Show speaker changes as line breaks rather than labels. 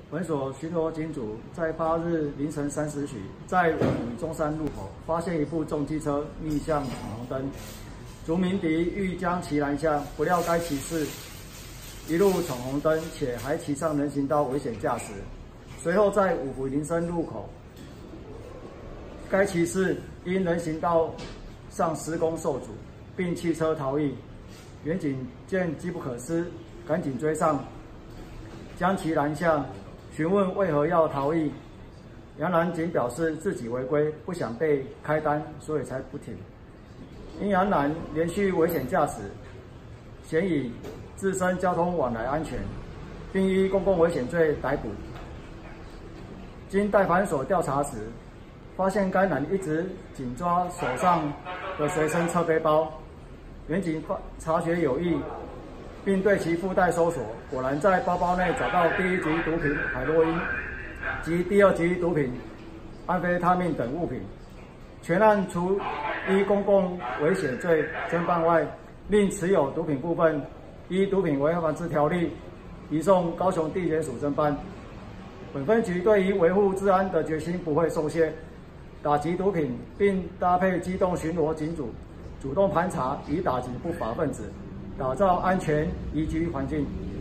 本所巡逻警组在8日凌晨3时许，在五股中山路口发现一部重机车逆向闯红灯，族民敌欲将其拦下，不料该骑士一路闯红灯，且还骑上人行道危险驾驶。随后在五股林森路口，该骑士因人行道上施工受阻，并弃车逃逸。员警见机不可失，赶紧追上，将其拦下。询问为何要逃逸，杨男仅表示自己违规，不想被开单，所以才不停。因杨男连续危险驾驶，嫌以自身交通往来安全，并依公共危险罪逮捕。经代盘所调查时，发现该男一直紧抓手上的随身侧背包，员警察觉有异，并对其附带搜索，果然在包包内找到第1级毒品海洛因及第2级毒品安非他命等物品。全案除依公共危险罪侦办外，另持有毒品部分依毒品危害防治条例移送高雄地检署侦办。本分局对于维护治安的决心不会受懈，打击毒品，并搭配机动巡逻警组，主动盘查以打击不法分子，打造安全宜居环境。